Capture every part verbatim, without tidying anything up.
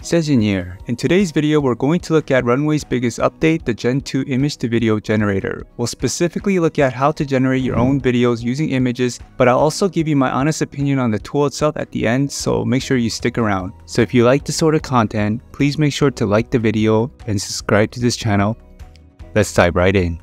Sejin here. In today's video, we're going to look at Runway's biggest update, the Gen two image to video generator. We'll specifically look at how to generate your own videos using images, but I'll also give you my honest opinion on the tool itself at the end, so make sure you stick around. So if you like this sort of content, please make sure to like the video and subscribe to this channel. Let's dive right in.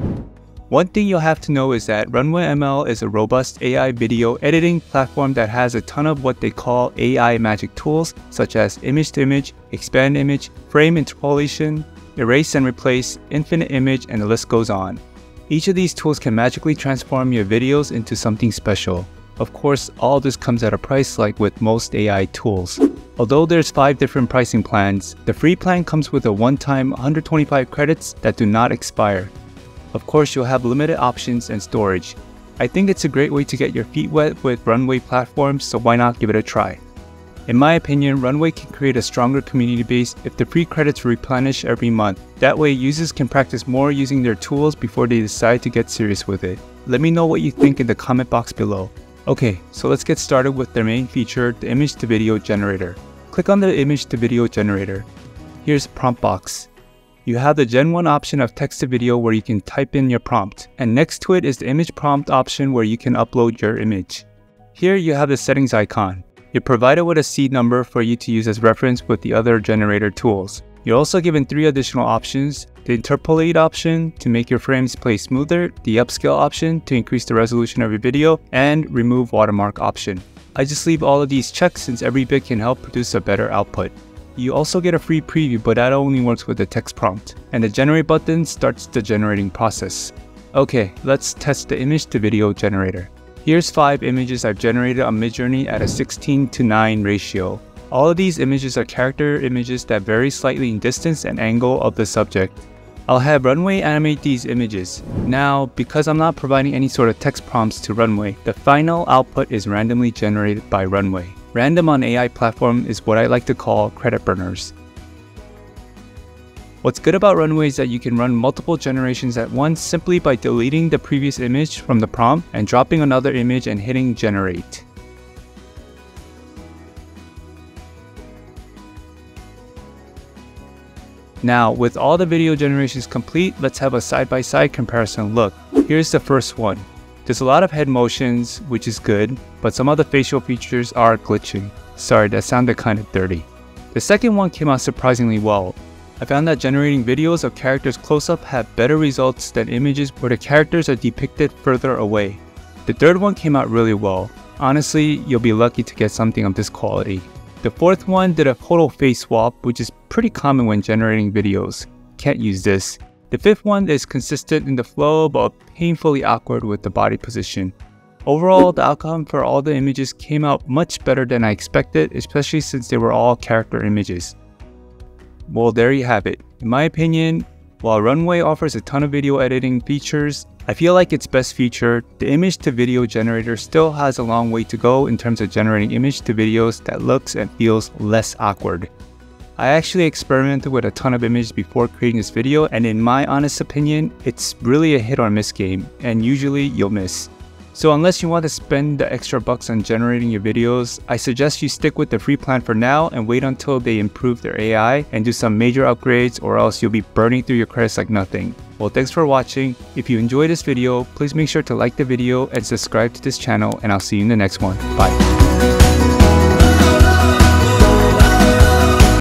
One thing you'll have to know is that Runway M L is a robust A I video editing platform that has a ton of what they call A I magic tools, such as image to image, expand image, frame interpolation, erase and replace, infinite image, and the list goes on. Each of these tools can magically transform your videos into something special. Of course, all this comes at a price like with most A I tools. Although there's five different pricing plans, the free plan comes with a one-time one hundred twenty-five credits that do not expire. Of course, you'll have limited options and storage. I think it's a great way to get your feet wet with Runway platforms, so why not give it a try? In my opinion, Runway can create a stronger community base if the free credits replenish every month. That way, users can practice more using their tools before they decide to get serious with it. Let me know what you think in the comment box below. Okay, so let's get started with their main feature, the image to video generator. Click on the image to video generator. Here's the prompt box. You have the Gen one option of text to video where you can type in your prompt, and next to it is the image prompt option where you can upload your image. Here you have the settings icon. You're provided with a seed number for you to use as reference with the other generator tools. You're also given three additional options: the interpolate option to make your frames play smoother, the upscale option to increase the resolution of your video, and remove watermark option. I just leave all of these checked since every bit can help produce a better output. You also get a free preview, but that only works with the text prompt, and the generate button starts the generating process. Okay, let's test the image to video generator. Here's five images I've generated on Midjourney at a sixteen to nine ratio. All of these images are character images that vary slightly in distance and angle of the subject. I'll have Runway animate these images. Now, because I'm not providing any sort of text prompts to Runway, the final output is randomly generated by Runway. Random on A I platform is what I like to call credit burners. What's good about Runway is that you can run multiple generations at once simply by deleting the previous image from the prompt and dropping another image and hitting generate. Now, with all the video generations complete, let's have a side-by-side comparison look. Here's the first one. There's a lot of head motions, which is good, but some of the facial features are glitching. Sorry, that sounded kind of dirty. The second one came out surprisingly well. I found that generating videos of characters close-up have better results than images where the characters are depicted further away. The third one came out really well. Honestly, you'll be lucky to get something of this quality. The fourth one did a photo face swap, which is pretty common when generating videos. Can't use this. The fifth one is consistent in the flow but painfully awkward with the body position. Overall, the outcome for all the images came out much better than I expected, especially since they were all character images. Well, there you have it. In my opinion, while Runway offers a ton of video editing features, I feel like its best feature, the image to video generator, still has a long way to go in terms of generating image to videos that looks and feels less awkward. I actually experimented with a ton of images before creating this video, and in my honest opinion, it's really a hit or miss game, and usually you'll miss. So unless you want to spend the extra bucks on generating your videos, I suggest you stick with the free plan for now and wait until they improve their A I and do some major upgrades, or else you'll be burning through your credits like nothing. Well, thanks for watching. If you enjoyed this video, please make sure to like the video and subscribe to this channel, and I'll see you in the next one. Bye.